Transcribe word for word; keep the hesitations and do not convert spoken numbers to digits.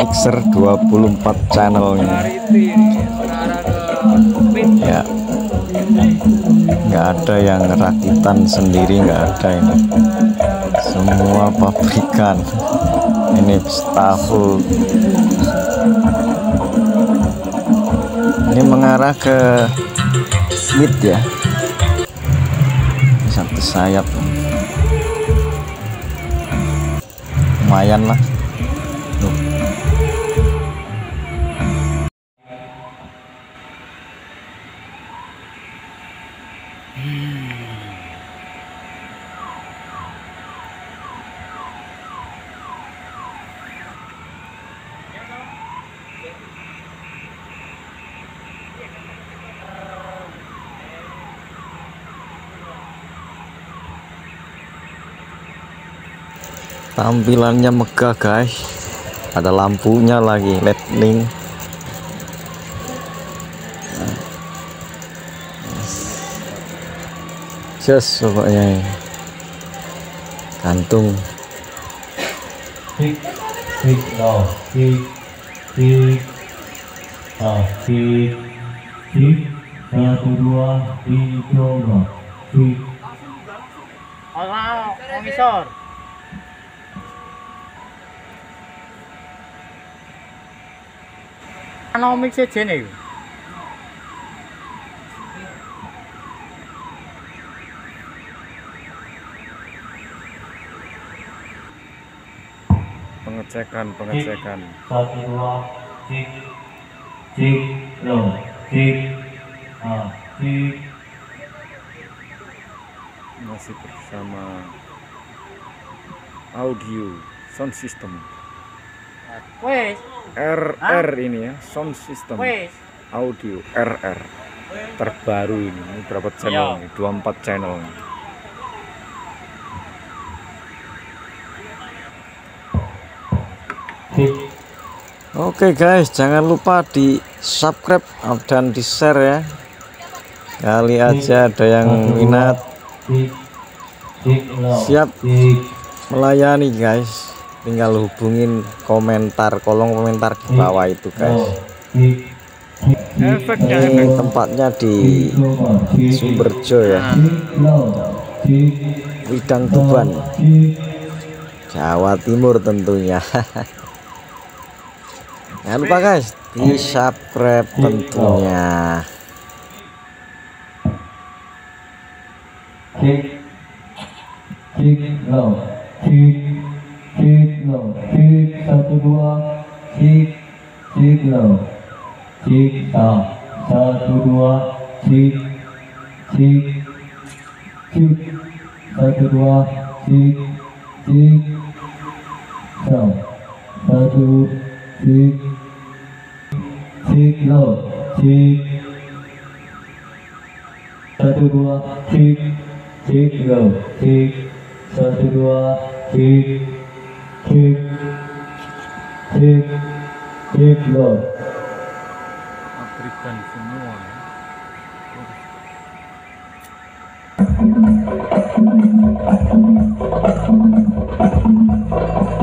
mixer dua puluh empat channelnya ya, nggak ada yang rakitan sendiri, nggak ada, ini semua pabrikan. Ini stafel, ini mengarah ke mid ya, satu sayap lumayan lah. Tuh. Tampilannya megah guys, ada lampunya lagi, lightning. Just pokoknya gantung. Tik tik no tik tik ah tik tik satu dua tiga tik. Allah, komisor. Ano mix saja nih? Pengecekan, pengecekan. Satu dua tik tik no tik ah tik. Masih bersama audio sound system. Wes. R R ini ya, sound system Wes. audio R R terbaru ini. Ini berapa channel? Ini dua puluh empat channel. Oke guys, jangan lupa di subscribe dan di share ya. Kali aja ada yang minat, siap melayani guys. Tinggal hubungin komentar, kolom komentar di bawah itu guys. Ini tempatnya di Sumberjo ya, Widang Tuban, Jawa Timur tentunya. Jangan lupa guys, di subscribe tentunya. Tik tik no tik tik no tik satu dua tik tik no tik ah satu dua tik tik tik satu dua tik tik no satu tik tik no tik satu dua tik tik no tik satu dua tik tik tik tik no. Pabrikan semua ya.